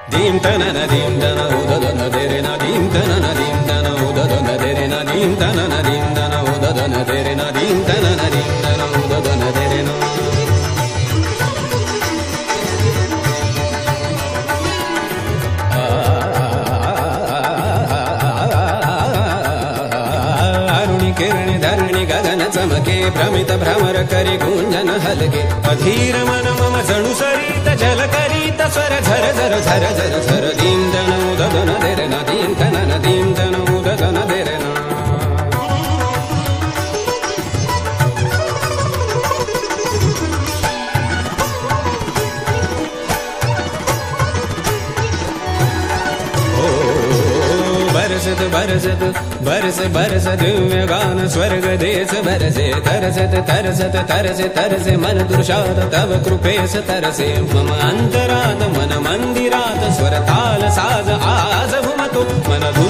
Dim tanana dim dana udadana derena dim tanana dim dana udadana derena dim tanana dim dana udadana derena dim tanana dim dana udadana derena अरुणि किरणि धरणि गगन चमके भ्रमित भ्रमर करि गुंजन हलके अधीर मन मम जणु सरित जल करित स्वर झर झर झर झर झर दीम दन उददन देरना दीम तनन दीम दन उददन देरना बरसत बरसत बरस बरस दिव्य गान स्वर्ग देश बरसे तरसत तरसत तरसे तरसे मन दुर्षाद तव कृपेश तरसे मम अंतरात मन मंदिरात स्वर ताल साज आज भुमतो मन